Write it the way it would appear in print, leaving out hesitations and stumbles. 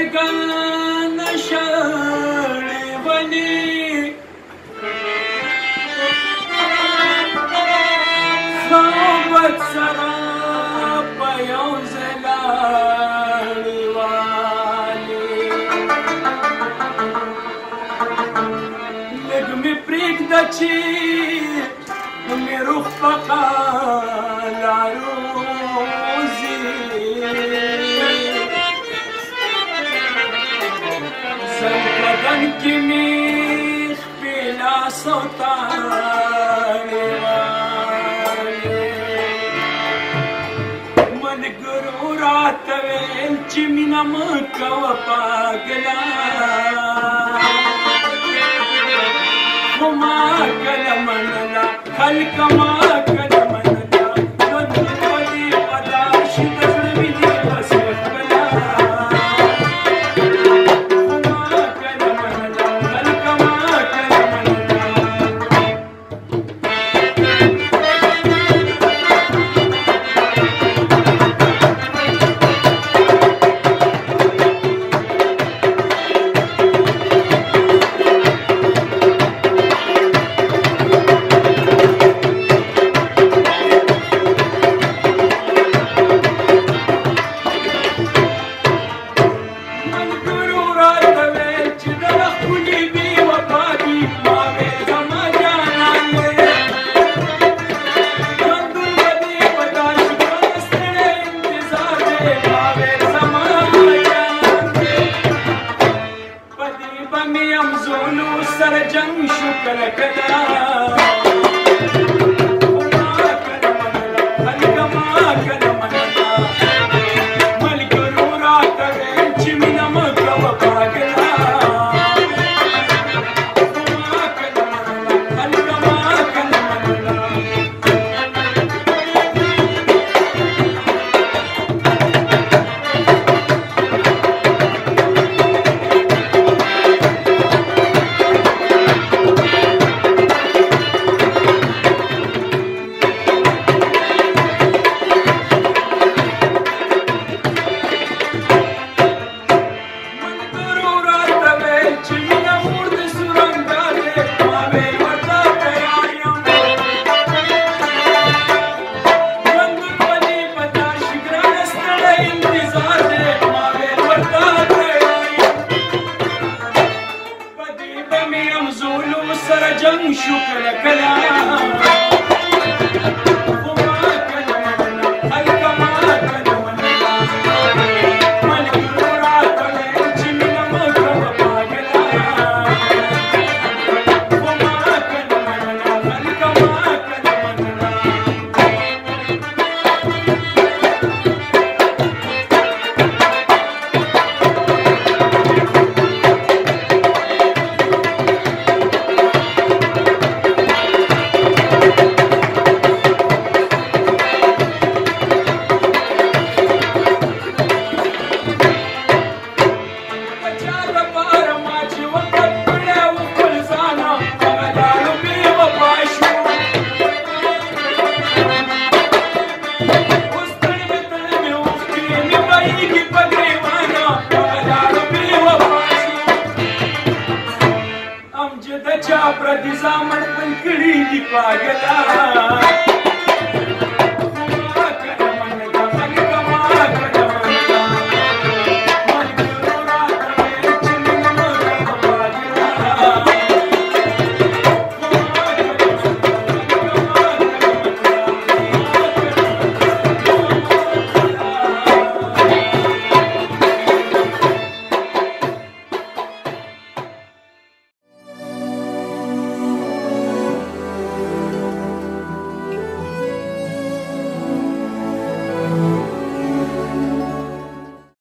څرګند شړې ونې خبر سره په یو ځای لاړې والې لږ مې پرېږده چې مې روح په قلاروزي زل بدن کې مې خپې لاسو تاړې والې ملګرو راته ویل چې مینه مه کوه پاګله خو ما کله منله خلکه ما کله منله ژوند ولې بدل شي د زړه مینې بس وکړه خو ما کله منله خلکه ما کله منله پردي زامن خپل کړي دي پاګلا